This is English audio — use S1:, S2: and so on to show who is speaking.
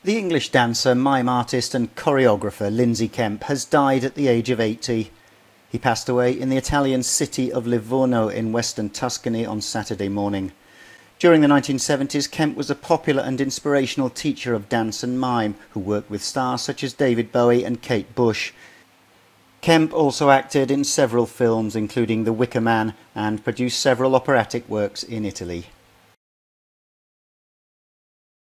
S1: The English dancer, mime artist and choreographer Lindsay Kemp has died at the age of 80. He passed away in the Italian city of Livorno in western Tuscany on Saturday morning. During the 1970s, Kemp was a popular and inspirational teacher of dance and mime who worked with stars such as David Bowie and Kate Bush. Kemp also acted in several films including The Wicker Man and produced several operatic works in Italy.